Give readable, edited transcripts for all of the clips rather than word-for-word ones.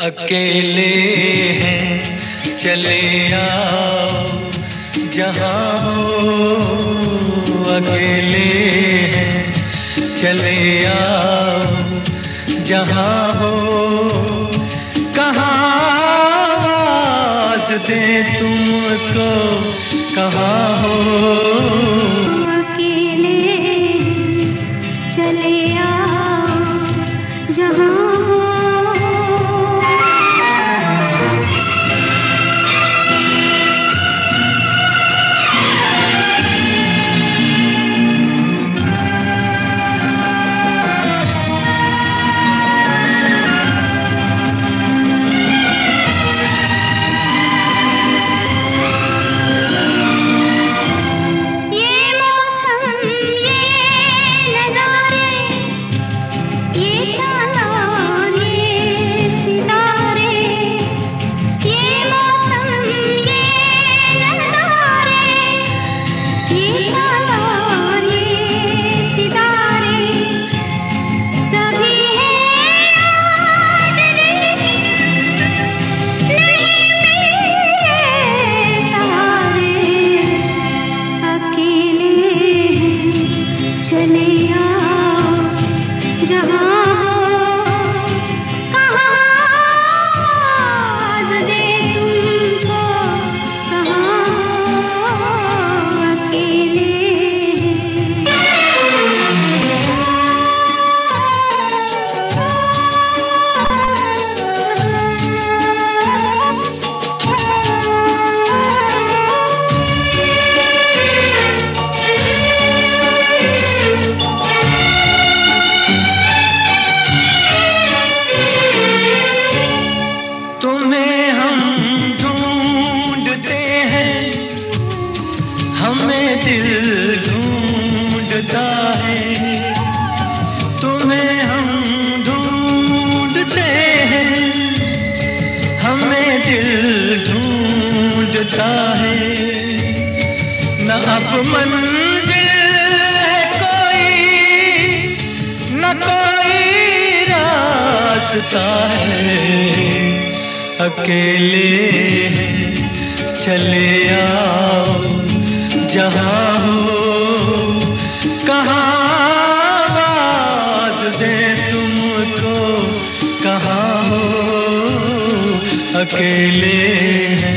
अकेले हैं चले आओ जहाँ हो, अकेले हैं चले आओ जहाँ हो, कहाँ आवाज़ दे तुमको, कहाँ हो। अकेले चले आओ जहाँ हो। दिल ढूंढता है, तुम्हें हम ढूंढते हैं, हमें दिल ढूंढता है। न अब मंजिल है कोई, न कोई रास्ता है, अकेले हैं चले आओ जहाँ हो, कहाँ आवाज़ दे तुमको, कहाँ हो, अकेले हैं।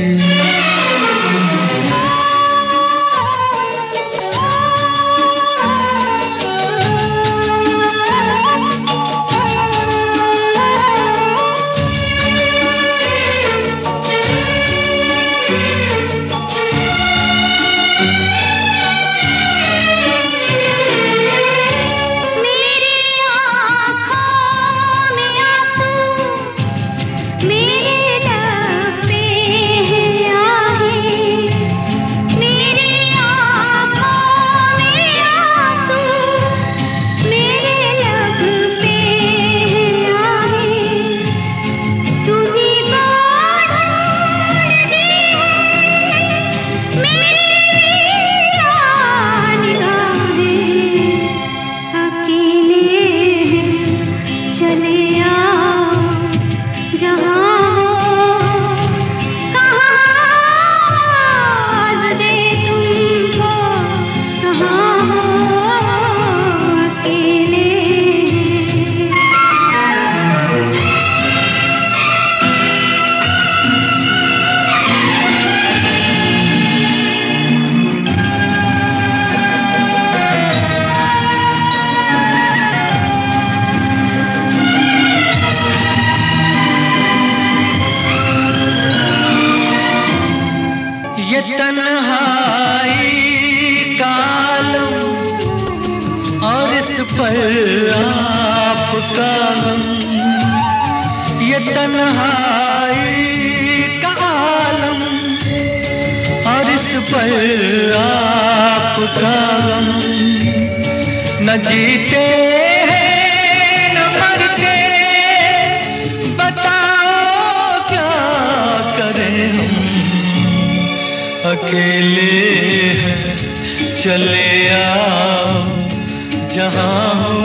तन्हाई कालम और इस पर आपका गम, ये तन्हाई का आलम और इस पर आपका गम। न जीते हैं न मरते, बताओ क्या करें हम, अकेले हैं चले आओ जहाँ हो,